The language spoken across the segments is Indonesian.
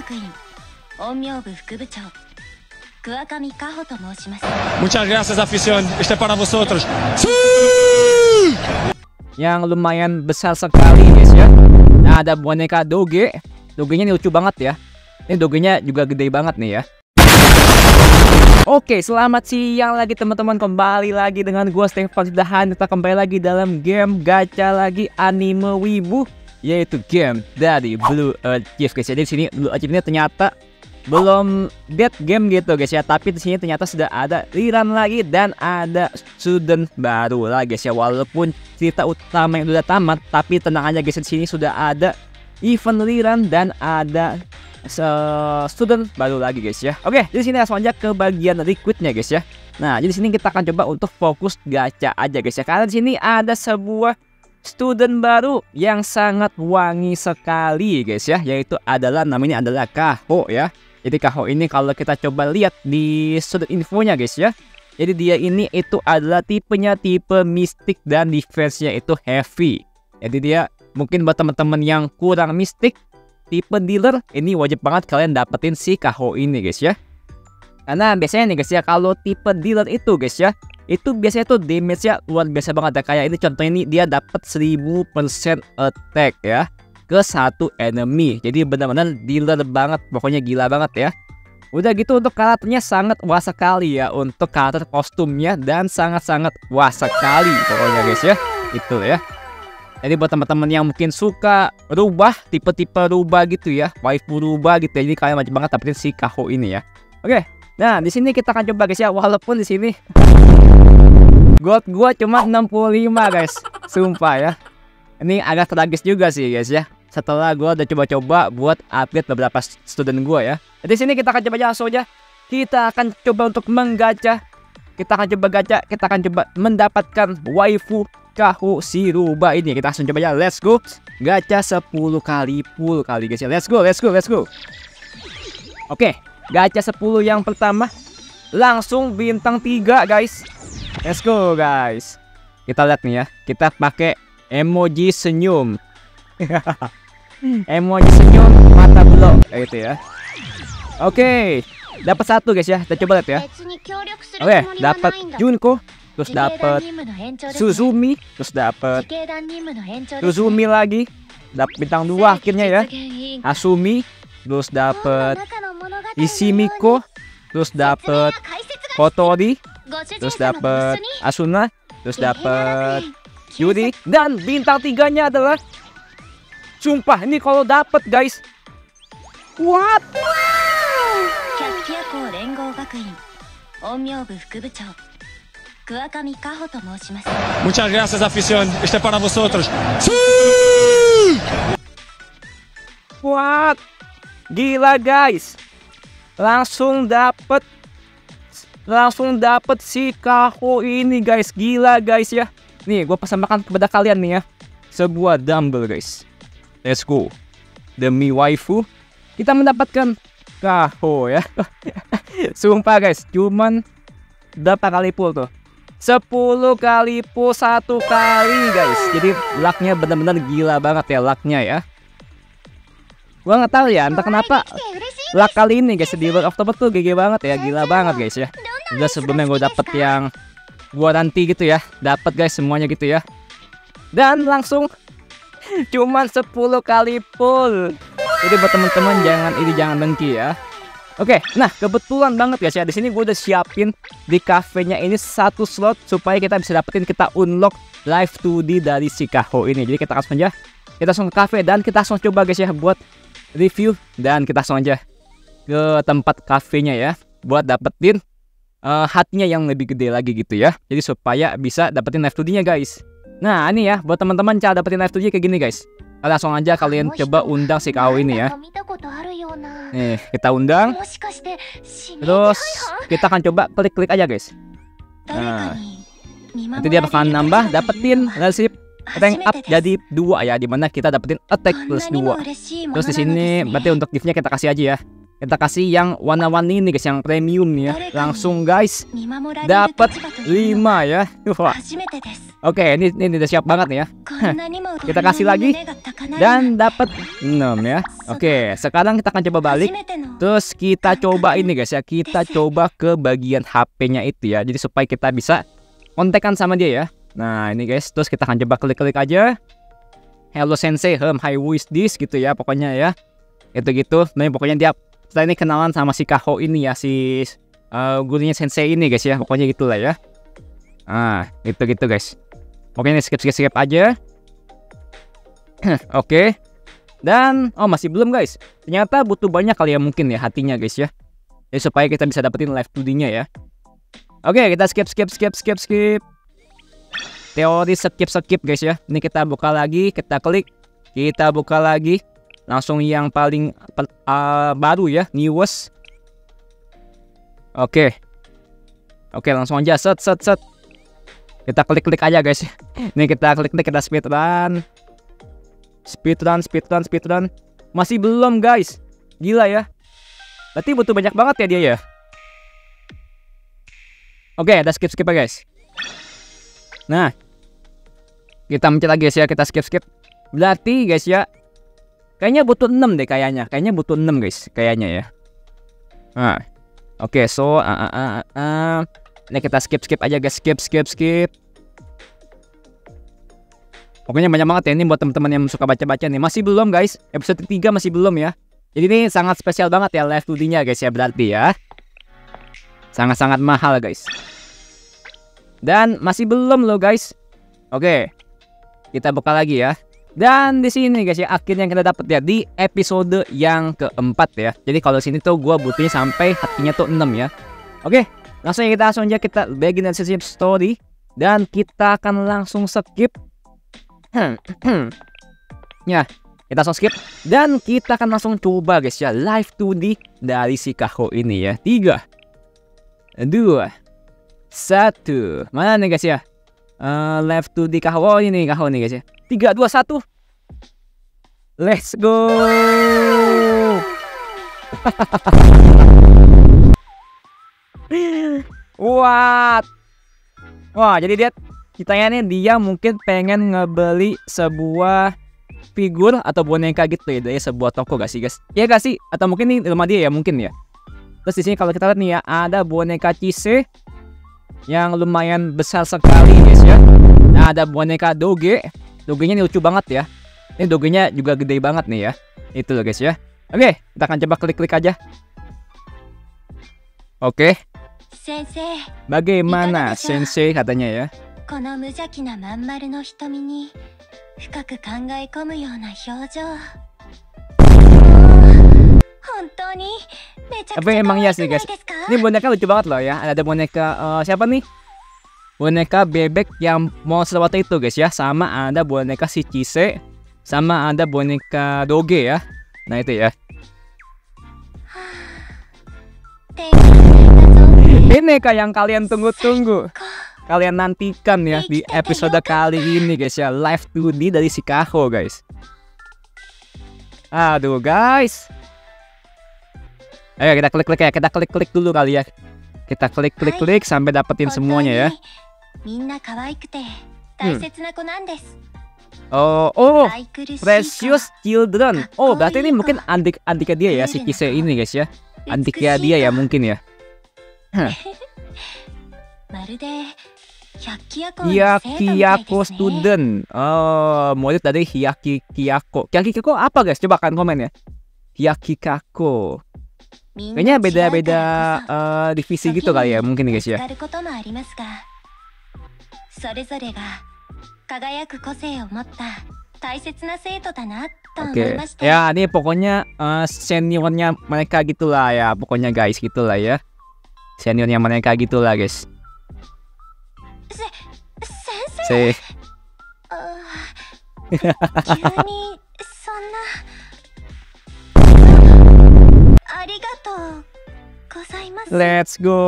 Muchas gracias, afición. Este para vosotros. Yang lumayan besar sekali guys ya. Nah, ada boneka Doge. Dogenya ini lucu banget ya. Ini Dogenya juga gede banget nih ya. Oke, selamat siang lagi teman-teman. Kembali lagi dengan gua Stefan Sudahan. Kita kembali lagi dalam game gacha lagi anime wibu, yaitu game dari Blue Achieve guys. Jadi di sini Blue Achieve ini ternyata belum dead game gitu guys ya, tapi di sini ternyata sudah ada rerun lagi dan ada student baru lagi guys ya. Walaupun cerita utama yang sudah tamat, tapi tenang aja guys, di sini sudah ada event rerun dan ada student baru lagi guys ya. Oke, di sini langsung aja ke bagian recruitnya guys ya. Nah, jadi sini kita akan coba untuk fokus gacha aja guys ya, karena di sini ada sebuah student baru yang sangat wangi sekali guys ya, yaitu adalah namanya adalah Kaho ya. Jadi Kaho ini kalau kita coba lihat di student infonya guys ya, jadi dia ini itu adalah tipenya tipe mistik dan defense-nya itu heavy. Jadi dia mungkin buat teman-teman yang kurang mistik tipe dealer, ini wajib banget kalian dapetin si Kaho ini guys ya. Karena biasanya nih guys ya, kalau tipe dealer itu guys ya, itu biasanya tuh damage-nya luar biasa banget ya. Kayak ini contohnya, ini dia dapat 1000% attack ya ke satu enemy. Jadi benar-benar dealer banget, pokoknya gila banget ya. Udah gitu untuk karakternya sangat wah sekali ya, untuk karakter kostumnya dan sangat-sangat wah sekali pokoknya guys ya. Itu ya. Jadi buat teman-teman yang mungkin suka rubah, tipe-tipe rubah gitu ya, waifu rubah gitu ya, jadi kalian wajib banget dapetin si Kaho ini ya. Oke, nah di sini kita akan coba guys ya, walaupun di sini gold gua cuma 65 guys, sumpah ya. Ini agak tragis juga sih guys ya, setelah gua udah coba-coba buat upgrade beberapa student gua ya. Jadi sini kita akan coba langsung aja, kita akan coba untuk menggacha, kita akan coba gacha, kita akan coba mendapatkan waifu Kaho si rubah ini. Kita langsung coba aja, let's go. Gacha 10 kali full kali guys ya. Let's go, let's go, let's go. Oke, gacha 10 yang pertama langsung bintang 3 guys. Let's go guys. Kita lihat nih ya, kita pakai emoji senyum. Emoji senyum mata belok kayak gitu ya. Oke, dapat 1 guys ya. Kita coba lihat ya. Oke, dapat Junko, terus dapat Suzumi, terus dapat Suzumi lagi, dapat bintang 2 akhirnya ya. Asumi, terus dapat Ishimiko, terus dapat Kotori, terus dapat Asuna, terus dapat Yuri, dan bintang 3-nya adalah, sumpah ini kalau dapat guys, what? Muchas gracias, afición. Este para vosotros. What? Gila guys. Langsung dapet si Kaho ini guys. Gila guys ya. Nih, gue persembahkan kepada kalian nih ya, sebuah dumbbell guys. Let's go. Demi waifu kita mendapatkan Kaho ya. Sumpah guys, cuman berapa kali pull tuh? 10 kali pull 1 kali guys. Jadi lucknya benar-benar gila banget ya, lucknya ya. Gua nggak tahu ya entah kenapa luck kali ini guys di World of October tuh GG banget ya, gila banget guys ya. Udah sebelumnya gue dapet yang gua nanti gitu ya, dapat guys semuanya gitu ya. Dan langsung cuman 10 kali pull. Jadi buat teman-teman jangan dengki ya. Oke, nah kebetulan banget guys ya, di sini gue udah siapin di kafenya ini 1 slot supaya kita bisa dapetin, kita unlock live 2D dari si Kaho ini. Jadi kita langsung aja, kita langsung ke cafe dan kita langsung coba guys ya buat review, dan kita langsung aja ke tempat kafenya ya buat dapetin hatinya yang lebih gede lagi gitu ya. Jadi supaya bisa dapetin live 2D-nya guys. Nah ini ya buat teman-teman, cara dapetin live 2D kayak gini guys. Langsung aja kalian coba undang si Kaho ini ya. Nih, kita undang. Terus kita akan coba klik-klik aja guys. Nah, nanti dia bakalan nambah, dapetin relationship rank up jadi 2 ya, dimana kita dapetin attack plus 2. Terus di sini berarti untuk gift-nya kita kasih aja ya. Kita kasih yang warna-warni ini guys, yang premium nih ya. Langsung guys dapat 5 ya. Oke, ini udah siap banget nih ya. Kita kasih lagi dan dapat 6 ya. Oke, sekarang kita akan coba balik. Terus kita coba ini guys ya. Kita coba ke bagian HP-nya itu ya. Jadi supaya kita bisa kontekan sama dia ya. Nah, ini guys. Terus kita akan coba klik-klik aja. Hello Sensei, hi who is this gitu ya pokoknya ya. Itu gitu. Nah, pokoknya dia setelah ini kenalan sama si Kaho ini ya, si gurunya Sensei ini guys ya. Pokoknya gitulah ya. Nah, gitu guys. Pokoknya skip aja. Oke. Dan masih belum guys. Ternyata butuh banyak kali ya mungkin ya hatinya guys ya. Jadi supaya kita bisa dapetin live 2D-nya ya. Oke, kita skip. Teori skip guys ya. Ini kita buka lagi, kita klik, kita buka lagi. Langsung yang paling baru ya, newest. Oke, langsung aja set. Kita klik aja guys. Ini kita klik, kita speedrun. Masih belum guys. Gila ya. Berarti butuh banyak banget ya dia ya. Oke, kita skip ya guys. Nah, kita mencet lagi guys ya. Kita skip. Berarti guys ya, kayaknya butuh 6 deh kayaknya. Kayaknya butuh 6 guys. Kayaknya ya. Nah, oke, so ini kita skip aja guys. Skip. Pokoknya banyak banget ya ini buat teman-teman yang suka baca-baca nih. Masih belum guys. Episode 3 masih belum ya. Jadi ini sangat spesial banget ya live 2D-nya guys ya berarti ya. Sangat-sangat mahal guys. Dan masih belum loh guys. Oke. Kita buka lagi ya. Dan di sini guys ya akhirnya kita dapat ya di episode yang keempat ya. Jadi kalau sini tuh gua butuhnya sampai hatinya tuh 6 ya. Oke. Langsung aja kita begin skip story dan kita akan langsung skip. Ya, kita langsung skip dan kita akan langsung coba guys ya live 2D dari si Kaho ini ya. 3 2 1. Mana nih guys ya? Live 2D Kaho ini Kaho nih guys ya. 3 2 1. Let's go. What? Wah, jadi dia kitanya nih dia mungkin pengen ngebeli sebuah figur atau boneka gitu ya dari sebuah toko gak sih guys? Iya gak sih? Atau mungkin nih rumah dia ya mungkin ya. Terus di sini kalau kita lihat nih ya ada boneka Chise yang lumayan besar sekali guys ya. Nah, ada boneka Doge. Dogenya ini lucu banget ya. Ini Dogenya juga gede banget nih ya. Itu loh guys ya. Oke, kita akan coba klik aja. Oke. Bagaimana Sensei katanya ya? この無邪気なまん丸の瞳に深く考え込むような表情。本当にめちゃくちゃ可愛くないですか? Ini boneka lucu banget loh ya. Ada boneka siapa nih? Boneka bebek yang monster water itu guys ya. Sama ada boneka si Chise. Sama ada boneka Doge ya. Nah itu ya. Ini kayak yang kalian tunggu-tunggu. Kalian nantikan ya di episode kali ini guys ya. Live 2D dari si Kaho guys. Aduh guys. Ayo kita klik ya. Kita klik dulu kali ya. Kita klik sampai dapetin semuanya ya. Oh, Precious Children. Oh, berarti ini mungkin adiknya dia ya si Chise ini guys ya. Adiknya dia ya mungkin ya. Hiyakiyako student. Oh, murid dari Hiyakiyako. Hiyakiyako apa guys? Coba kan komen ya. Hiyakiyako. Kayaknya beda-beda divisi gitu kali ya mungkin guys ya. Oke. Ya, ini pokoknya seniornya mereka gitulah ya. Pokoknya guys gitulah ya. Seniornya mereka gitulah guys. Sensei. Let's go.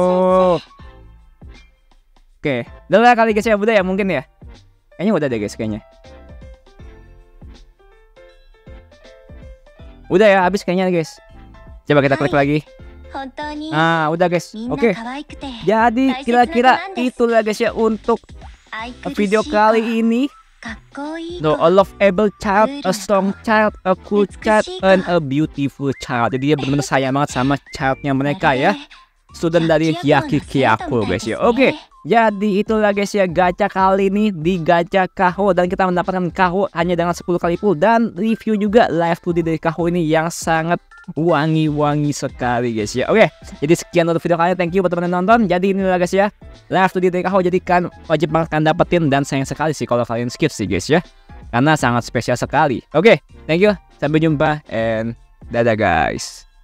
Oke, udah kali guys ya, udah ya mungkin ya. Kayaknya udah deh guys kayaknya. Udah ya, habis kayaknya guys. Coba kita klik lagi. Udah guys. Oke. Jadi kira-kira itulah guys ya untuk video kali ini. No, a lovable child, a strong child, a cool child, and a beautiful child. Jadi dia benar-benar sayang banget sama childnya mereka ya. Student dari Hyakki Kyaku guys ya. Oke, jadi itulah guys ya gacha kali ini di Gacha Kaho. Dan kita mendapatkan Kaho hanya dengan 10 kali pull. Dan review juga live 2D dari Kaho ini yang sangat wangi-wangi sekali guys ya. Oke, jadi sekian untuk video kali ini. Thank you buat teman-teman yang nonton. Jadi inilah guys ya live 2D dari Kaho. Jadi kan wajib banget kalian dapetin. Dan sayang sekali sih kalau kalian skip sih guys ya, karena sangat spesial sekali. Oke, thank you. Sampai jumpa and dadah guys.